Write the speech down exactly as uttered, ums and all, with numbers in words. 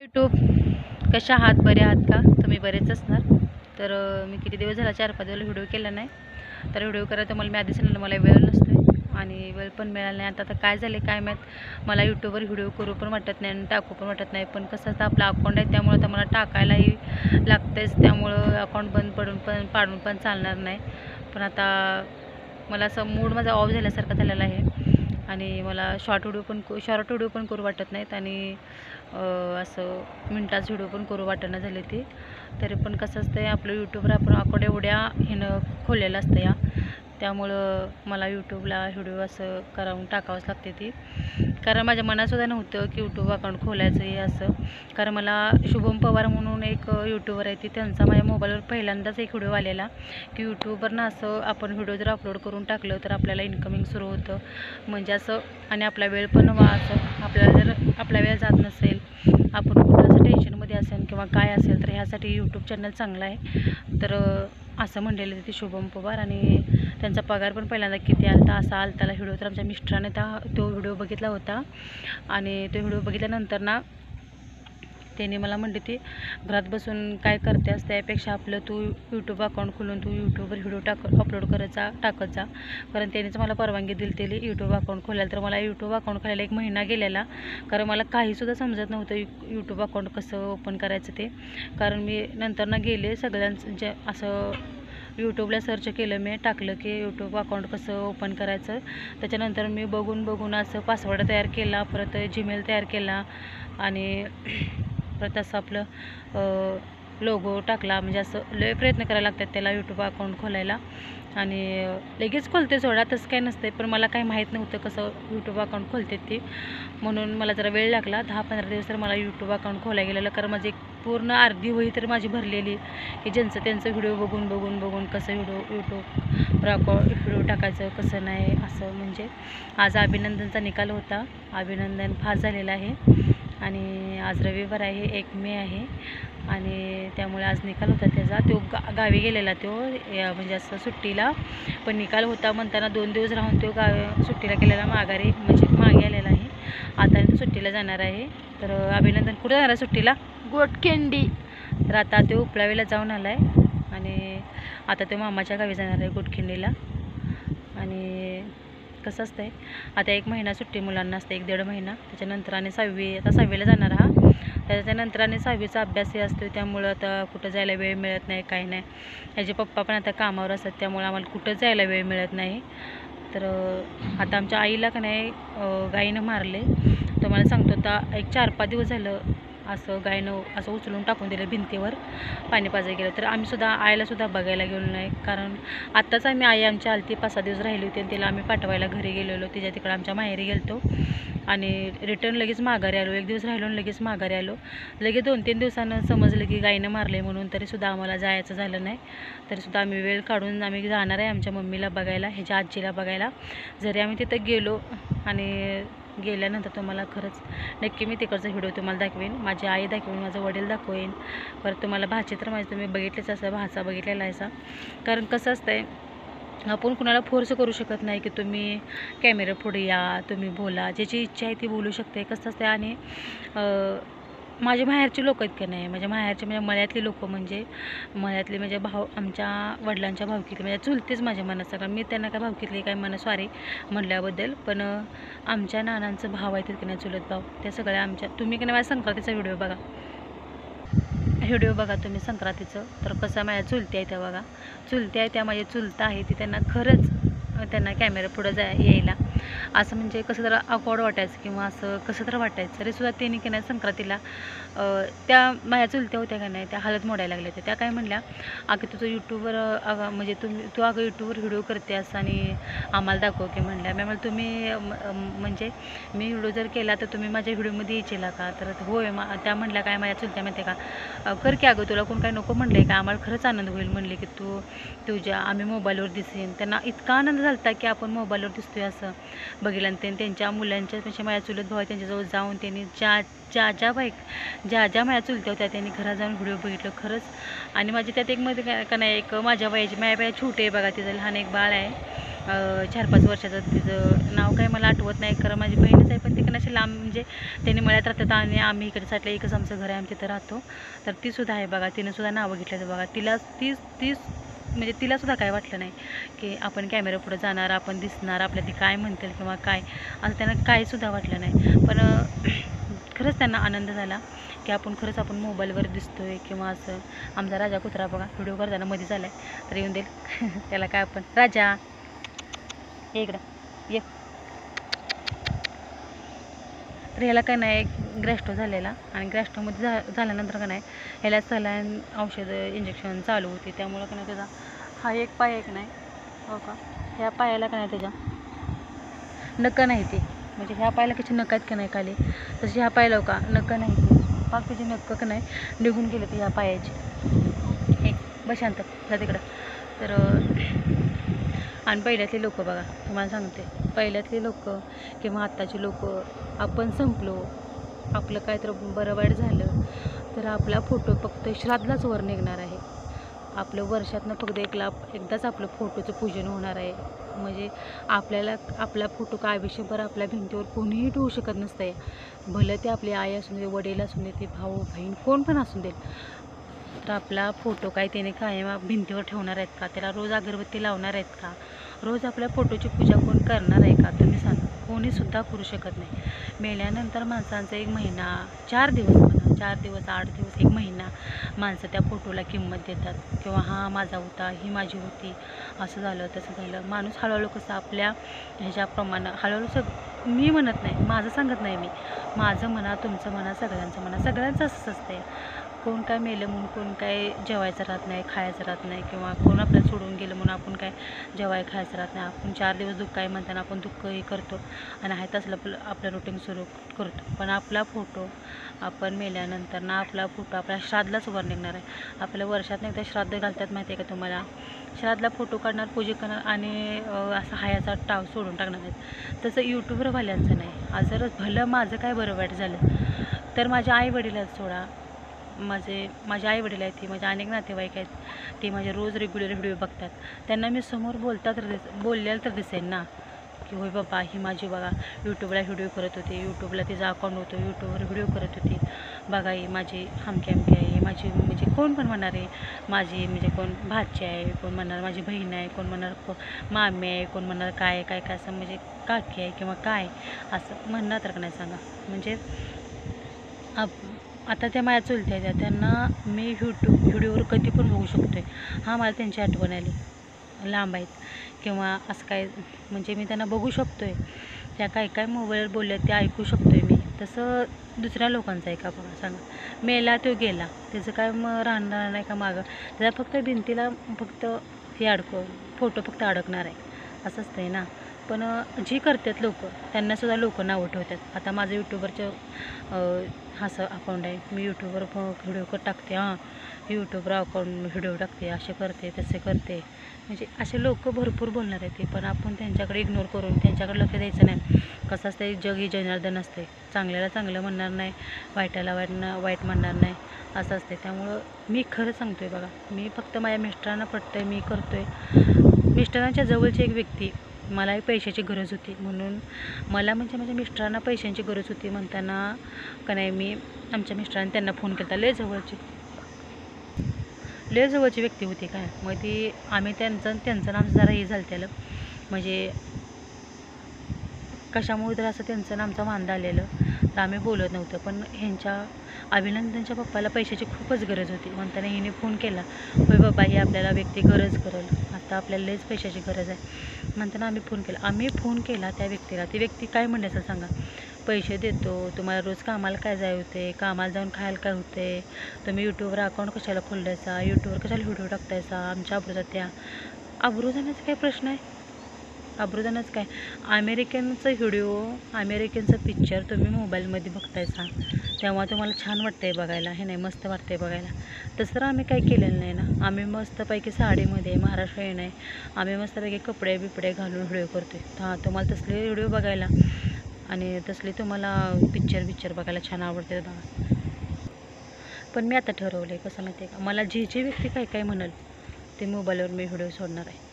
YouTube कशा आहात? बरे आहात का? तुम्ही बरेच असणार. तर अ, मी किती दिवस झाला चार पाच दिवस व्हिडिओ केला नाही. तर व्हिडिओ करायला मला मी आधीच म्हणलं मला वेळ नसतोय आणि वेळ पण मिळाला नाही. आता आता काय झाले काय माहीत, मला यूट्यूबवर व्हिडिओ करू पण वाटत नाही आणि टाकू पण वाटत नाही. पण कसं असतं, आपला अकाउंट आहे त्यामुळं तर मला टाकायलाही लागतेच. त्यामुळं अकाउंट बंद पडून पण पाडून पण चालणार नाही. पण आता मला असं मूड माझा ऑफ झाल्यासारखं झालेला आहे आणि मला शॉर्ट व्हिडिओ पण शॉर्ट व्हिडिओ पण करू वाटत नाहीत आणि असं मिनटाचं व्हिडिओ पण करू वाटणं झाले ते. तरी पण कसं असतं, आपलं यूट्यूबवर आपण अकाउंट एवढ्या ह्यानं खोललेलं असतं या, त्यामुळं मला यूट्यूबला व्हिडिओ असं करावून टाकावंच लागते ती. कारण माझ्या मनातसुद्धा नव्हतं की यूट्यूब अकाउंट खोलायचं आहे असं. कारण मला शुभम पवार म्हणून एक यूट्यूबर आहे, ती त्यांचा माझ्या मोबाईलवर पहिल्यांदाच एक व्हिडिओ आलेला की यूट्यूबवरनं असं आपण व्हिडिओ जर अपलोड करून टाकलं तर आपल्याला इन्कमिंग सुरू होतं. म्हणजे असं, आणि आपला वेळ पण वा असं आपल्याला जर आपला वेळ जात नसेल, आपण कुठं असं टेन्शनमध्ये असेल किंवा काय असेल, तर ह्यासाठी यूट्यूब चॅनल चांगला आहे. तर असं म्हणलेलं ते शुभम पवार, आणि त्यांचा पगार पण पहिल्यांदा किती आला होता असा आला त्याला व्हिडिओ. तर आमच्या मिस्टराने त्या तो व्हिडिओ बघितला होता आणि तो व्हिडिओ बघितल्यानंतर ना त्याने मला म्हणते, ती घरात बसून काय करतेस, त्यापेक्षा आपलं तू यूट्यूब अकाउंट खोलून तू यूट्यूबवर व्हिडिओ टाक अपलोड करत जा टाकत जा. कारण त्यानेच मला परवानगी दिली त्याला यूट्यूब अकाउंट खोलायला. तर मला यूट्यूब अकाउंट खोलायला एक महिना गेलेला, कारण मला काहीसुद्धा समजत नव्हतं यू यूट्यूब अकाउंट कसं ओपन करायचं ते. कारण मी नंतर ना गेले सगळ्यांचं जे असं यूट्यूबला सर्च केलं, मी टाकलं की यूट्यूब अकाउंट कसं ओपन करायचं. त्याच्यानंतर मी बघून बघून असं पासवर्ड तयार केला, परत जीमेल तयार केला आणि परत असं आपलं लोगो टाकला. म्हणजे असं लय प्रयत्न करायला लागतात त्याला यूट्यूब अकाउंट खोलायला, आणि लगेच खोलते सोडा, तसं काही नसते. पण मला काही माहीत नव्हतं कसं यूट्यूब अकाउंट खोलते ते, म्हणून मला जरा वेळ लागला. दहा पंधरा दिवस तर मला यूट्यूब अकाउंट खोलायला गेलेलं. कारण माझी एक पूर्ण अर्धी वही तर माझी भरलेली की ज्यांचं त्यांचं व्हिडिओ बघून बघून बघून कसं व्हिडिओ यूट्यूबवर अकाउंट व्हिडिओ टाकायचं कसं नाही असं. म्हणजे आज अभिनंदनचा निकाल होता, अभिनंदन पास झालेला आहे आणि आज रविवार आहे, एक मे आहे आणि त्यामुळे आज निकाल होता त्याचा. तो गा गावी गेलेला तो, म्हणजे असं सुट्टीला, पण निकाल होता म्हणताना दोन दिवस राहून तो गावी सुट्टीला गेलेला, माघारी म्हणजे मागे आलेला आहे. आता तो सुट्टीला जाणार आहे. तर अभिनंदन कुठं जाणार आहे सुट्टीला? गोटखिंडी. तर आता तो उपळावीला जाऊन आला आहे आणि आता तो मामाच्या गावी जाणार आहे गोटखिंडीला. आणि कसं असतं आहे, आता एक महिना सुट्टी मुलांना असते, एक दीड महिना. त्याच्यानंतर आणि सहावी, आता सहावीला जाणार हा, त्याच्यानंतर आणि सहावीचा अभ्यासही असतो. त्यामुळं आता कुठं जायला वेळ मिळत नाही, काही नाही. ह्याचे पप्पा पण आता कामावर असतात, त्यामुळे आम्हाला कुठं जायला वेळ मिळत नाही. तर आता आमच्या आईला का नाही गाईनं मारले. तुम्हाला सांगतो, आता एक चार पाच दिवस झालं असं गायनं असं उचलून टाकून दिलं भिंतीवर, पाणी पाजायला गेलं. तर आम्हीसुद्धा आईलासुद्धा बघायला गेलो नाही, कारण आत्ताच आम्ही आई आमच्या आलती पाच सहा दिवस राहिली होती आणि तिला आम्ही पाठवायला घरी गेलेलो, तिच्या तिकडं आमच्या माहेरी गेलतो आणि रिटर्न लगेच माघारी आलो. एक दिवस राहिलो आणि लगेच माघारी आलो. लगेच दोन तीन दिवसानं समजलं की गायनं मारले म्हणून, तरीसुद्धा आम्हाला जायचं झालं नाही. तरीसुद्धा आम्ही वेळ काढून आम्ही जाणार आहे आमच्या मम्मीला बघायला, ह्याच्या आजीला बघायला. जरी आम्ही तिथं गेलो आणि गेल्यानंतर तुम्हाला खरंच नक्की मी तिकडचा व्हिडिओ तुम्हाला दाखवेन, माझी आई दाखवेन, माझं वडील दाखवेन. परत तुम्हाला भाचे तर माझे तुम्ही बघितलेच असं, भाचा बघितलेला आहे. कारण कसं असतं आहे, आपण कुणाला फोर्स करू शकत नाही की तुम्ही कॅमेरा पुढे या, तुम्ही बोला. ज्याची इच्छा आहे ती बोलू शकते. कसं असते, आणि माझे माहेरचे लोक आहेत का नाही, माझ्या माहेरचे म्हणजे मळ्यातली लोक, म्हणजे मळ्यातले म्हणजे भाऊ, आमच्या वडिलांच्या भावकीतले म्हणजे चुलतेच माझ्या मनात. कारण मी त्यांना काय भावकीतले काय म्हणा, सॉरी म्हटल्याबद्दल. पण आमच्या नानांचं भाव आहेत की नाही, चुलत भाव, त्या सगळ्या आमच्या. तुम्ही की नाही माझ्या संक्रांतीचा व्हिडिओ बघा, व्हिडिओ बघा तुम्ही संक्रांतीचं. तर कसं माझ्या चुलती आहे त्या बघा, चुलती आहे त्या माझ्या चुलता आहे ती, त्यांना खरंच त्यांना कॅमेरा पुढं जाय यायला असं म्हणजे कसं जरा अकवर्ड वाटायचं किंवा असं कसं तर वाटायचं. तरीसुद्धा त्यांनी की नाही संक्रांतीला त्या माझ्या चुलत्या होत्या का नाही, त्या हळद मोडायला लागल्या होत्या. त्या काय म्हणल्या, अगं तुझं यूट्यूबवर अगं म्हणजे तुम्ही तू अगं यूट्यूबवर व्हिडिओ करतेस आणि आम्हाला दाखव की म्हणल्या. मी म्हणलं तुम्ही म्हणजे मी व्हिडिओ जर केला तर तुम्ही माझ्या व्हिडिओमध्ये येचीला का? तर होय. मा त्या म्हणल्या काय, माझ्या चुलत्या म्हणते का, कर की अगं, तुला कोण काय नको म्हणलं आहे का, आम्हाला खरंच आनंद होईल म्हणले की तू तुझ्या आम्ही मोबाईलवर दिसेन. त्यांना इतका आनंद झाला होता की आपण मोबाईलवर दिसतोय असं बघितलं. आणि त्यांनी त्यांच्या मुलांच्या म्हणजे माझ्या चुलत भाऊ आहे त्यांच्याजवळ जाऊन त्यांनी ज्या ज्या ज्या बाईक ज्या ज्या माझ्या चुलत्या होत्या त्यांनी घरात जाऊन व्हिडिओ बघितलं खरंच. आणि माझी त्यात एक मध्ये काय का नाही, एक माझ्या वयाची माझ्या बाया छोटे आहे बघा, तिचं लहान एक बाळ आहे चार पाच वर्षाचं, तिचं नाव काय मला आठवत नाही, खरं माझी बहीणच आहे, पण ती पण असे लांब म्हणजे त्यांनी मळ्यात राहतात आणि आम्ही इकडे साईडला एकच आमचं घर आहे, आम्ही तिथं राहतो. तर तीसुद्धा आहे बघा, तिनंसुद्धा नावं घेतलं बघा. तिला तीस तीस म्हणजे तिलासुद्धा काय वाटलं नाही की आपण कॅमेरा पुढे जाणार, आपण दिसणार, आपल्या ती काय म्हणतील किंवा काय, असं त्यांना काहीसुद्धा वाटलं नाही. पण खरंच त्यांना आनंद झाला की आपण खरंच आपण मोबाईलवर दिसतो आहे किंवा असं. आमचा राजा कुत्रा बघा व्हिडिओ करताना मध्ये झाला आहे, तर येऊन देईल त्याला काय आपण राजा ये इकडं ये. तर ह्याला काय नाही ग्रॅस्टो झालेला आणि ग्रॅस्टोमध्ये झा झाल्यानंतर का नाही ह्याला सलाईन औषधं इंजेक्शन चालू होती. त्यामुळं का नाही त्याचा हा एक पाय एक नाही हो का, ह्या पायाला का नाही त्याच्या नखं नाही ती, म्हणजे ह्या पायाला कशी नखं आहेत का नाही खाली, तशी ह्या पायाला का नखं नाही ती, पाक त्याची नखं का नाही निघून गेले ती ह्या पायाची. हे बशांत जा तिकडं. तर आणि पहिल्यातले लोक बघा तुम्हाला सांगते, पहिल्यातले लोक किंवा आत्ताचे लोक, आपण संपलो, आपलं काय तर बरं वाईट झालं तर आपला फोटो फक्त श्राद्धलाच वर निघणार आहे. आपलं वर्षातनं फक्त एक लाभ एकदाच आपलं फोटोचं पूजन होणार आहे. म्हणजे आपल्याला आपला फोटो काय आयुष्यभर आपल्या भिंतीवर कोणीही ठेवू शकत नसतं आहे. भलं ते आपली आई असून दे, वडील असून दे, ते भाऊ बहीण कोण पण असून दे, तर आपला फोटो काय त्याने कायम भिंतीवर ठेवणार आहेत का, त्याला रोज अगरबत्ती लावणार आहेत का, रोज आपल्या फोटोची पूजा कोण करणार आहे का, तुम्ही सांगा. कोणीसुद्धा करू शकत नाही. मेल्यानंतर माणसांचा एक महिना चार दिवस म्हणा, चार दिवस आठ दिवस एक महिना माणसं त्या फोटोला किंमत देतात किंवा हा माझा होता, ही माझी होती, असं झालं तसं झालं. माणूस हळूहळू कसं आपल्या ह्याच्याप्रमाणे हळूहळू सग मी म्हणत नाही, माझं सांगत नाही मी, माझं म्हणा, तुमचं म्हणा, सगळ्यांचं म्हणा, सगळ्यांचं असंच असतंय. कोण काय मेलं म्हणून कोण काय जेवायचं राहत नाही, खायचं राहत नाही, किंवा कोण आपल्याला सोडून गेलं म्हणून आपण काय जेवाय खायचं राहत नाही. आपण चार दिवस दुःख आहे म्हणताना आपण दुःखही करतो आणि आहे तसलं आपलं आपलं रुटीन सुरू करतो. पण आपला फोटो आपण मेल्यानंतर ना आपला फोटो आपल्या श्राद्धलाच वर निघणार आहे. आपल्या वर्षात एकदा श्राद्ध घालतात माहिती आहे का तुम्हाला, श्राद्धला फोटो काढणार, पूजा करणार आणि असं हायाचा टाव सोडून टाकणार आहेत. तसं यूट्यूबरवाल्यांचं नाही. आज जर भलं माझं काय बरं वाईट झालं तर माझ्या आई वडिलांचं सोडा, माझे माझे आई वडील आहेत, ती माझे अनेक नातेवाईक आहेत, ते माझे रोज रेग्युलर व्हिडिओ बघतात. त्यांना मी समोर बोलता तर दिस बोललेलं तर दिसेल ना की होय बाबा ही माझी बघा यूट्यूबला व्हिडिओ करत होते, यूट्यूबला तिचं अकाउंट होतं, यूट्यूबवर व्हिडिओ करत होती, बघा ही माझी हमकी हमकी आहे, माझी म्हणजे कोण पण म्हणणार आहे माझी, म्हणजे कोण भाची आहे, कोण म्हणणार माझी बहीण आहे, कोण म्हणणार को मामी आहे, कोण म्हणणार काय काय काय असं म्हणजे काकी आहे किंवा काय असं म्हणणार तर का नाही सांगा. म्हणजे आप आता त्या माझ्या चुलत्या त्या त्यांना मी यूट्यूब व्हिडिओवर कधी पण बघू शकतो आहे. हां मला त्यांची आठवण आली, लांब आहेत किंवा असं काय, म्हणजे मी त्यांना बघू शकतो आहे. त्या काय काय मोबाईलवर बोलल्या ते ऐकू शकतो आहे मी. तसं दुसऱ्या लोकांचं आहे का बघा सांगा. मेला तो गेला, त्याचं काय मग राहणार नाही का मागं, त्याचा फक्त भिंतीला फक्त हे अडकव फोटो फक्त अडकणार आहे, असं असतं आहे ना. पण जी करतात लोक त्यांनासुद्धा लोक नावं ठेवतात. आता माझं यूट्यूबवरचं असं अकाउंट आहे, मी यूट्यूबवर व्हिडिओ कर टाकते, हां यूट्यूबवर अकाउंट व्हिडिओ टाकते, असे करते तसे करते, म्हणजे असे लोक भरपूर बोलणार आहेत ते. पण आपण त्यांच्याकडे इग्नोर करून त्यांच्याकडे लक्ष द्यायचं नाही. कसं असतं जग ही जनार्दन असते, चांगल्याला चांगलं म्हणणार नाही, वाईटाला वाईट वाईट म्हणणार नाही, असं असते. त्यामुळं मी खरं सांगतो आहे बघा, मी फक्त माझ्या मिस्टरांना पटतं आहे, मी करतो आहे. मिस्टरांच्या जवळची एक व्यक्ती, मलाही पैशाची गरज होती म्हणून मला म्हणजे माझ्या मिस्टरांना पैशांची गरज होती म्हणताना का नाही मी आमच्या मिस्टरांनी त्यांना फोन केला. लय जवळची लय जवळची व्यक्ती होती काय, मग ती आम्ही त्यांचं त्यांचं नाम जरा हे झालं त्याला, म्हणजे कशामुळे तर असं त्यांचं नामचं वांदा आलेलं तर आम्ही बोलत नव्हतं. पण ह्यांच्या अभिनंदनच्या पप्पाला पैशाची खूपच गरज होती म्हणताना हिने फोन केला, होय बाबा ही आपल्याला व्यक्ती गरज करेल, आता आपल्याला लयच पैशाची गरज आहे म्हणताना आम्ही फोन केला. आम्ही फोन केला त्या व्यक्तीला, ती व्यक्ती काय म्हणायचं सांगा, पैसे देतो तुम्हाला, रोज कामाला काय जाय होते, कामाला जाऊन खायला काय होते, तुम्ही यूट्यूबवर अकाउंट कशाला खोलायचा, यूट्यूबवर कशाला व्हिडिओ टाकतायचा, आमच्या अब्रू जात्या. अब्रू जाण्याचा काय प्रश्न आहे, अब्रू जाण्याचं काय. अमेरिकनचं व्हिडिओ, अमेरिकनचं पिक्चर तुम्ही मोबाईलमध्ये बघतायचा तेव्हा तुम्हाला छान वाटतं आहे बघायला, हे नाही मस्त वाटतं आहे बघायला. तसं आम्ही काही केलेलं नाही ना. आम्ही मस्तपैकी साडीमध्ये महाराष्ट्रीयन आहे, आम्ही मस्तपैकी कपडे बिपडे घालून व्हिडिओ करतो आहे. हां तुम्हाला तसले व्हिडिओ बघायला आणि तसले तुम्हाला पिक्चर बिक्चर बघायला छान आवडते बघा. पण मी आता ठरवलं आहे कसं माहिती आहे का, मला जे जे व्यक्ती काय काय म्हणाल ते मोबाईलवर मी व्हिडिओ सोडणार आहे.